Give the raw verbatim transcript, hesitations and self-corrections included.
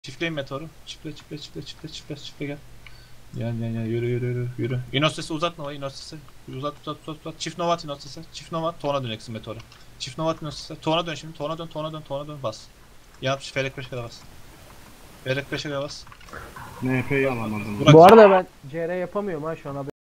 Çiftleyin meteoru. Çiftle çiftle çiftle çiftle çiftle çiftle gel. Gel gel gel yürü yürü yürü yürü. Inostas'ı uzat Nova'yı Inostas'ı. Uzat uzat uzat uzat. Çift Nova at Inostas'ı. Çift Nova at Tuğan'a döneceksin meteoru. Çift Nova at Inostas'ı. Tuğan'a dön şimdi. Tuğan'a dön Tuğan'a dön Tuğan'a dön bas. Yapmış Felek beşe kadar bas. Felek beşe kadar bas. N P'yi alamadım. Burak- Bu arada ben C R yapamıyorum ha şu an.